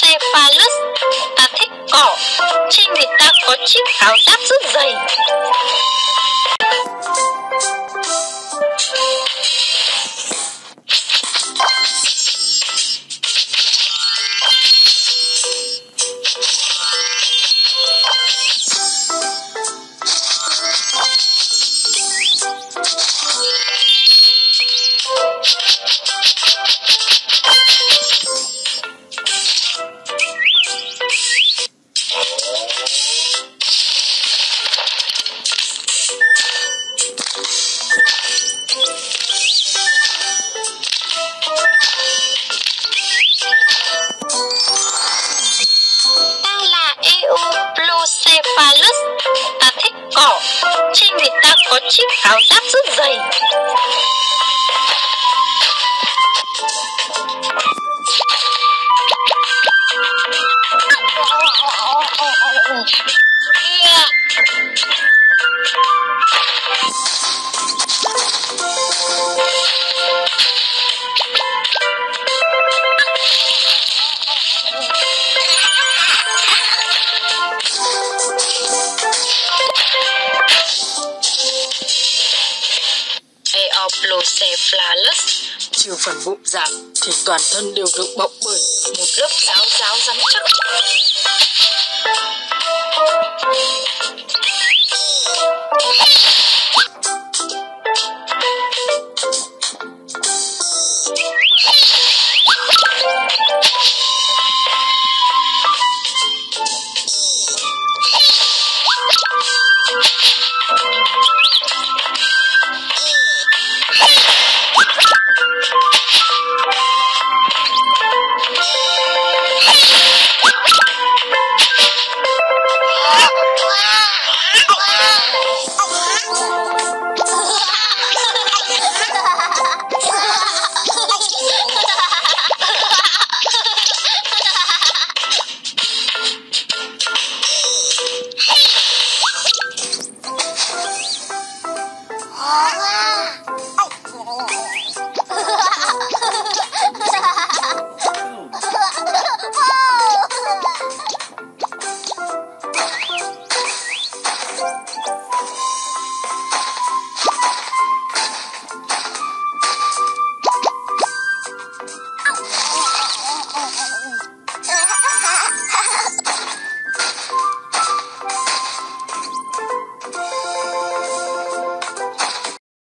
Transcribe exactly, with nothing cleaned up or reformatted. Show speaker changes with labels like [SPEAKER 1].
[SPEAKER 1] euoplocephalus. Ta thích cỏ, trên người ta có chiếc áo giáp rất dày. Euoplocephalus. Ta thích cỏ, trên người ta có chiếc áo giáp rất dày. Euoplocephalus.
[SPEAKER 2] Trừ phần bụng rạp thì toàn thân đều được bọc bởi một lớp giáo giáo rắn chắc.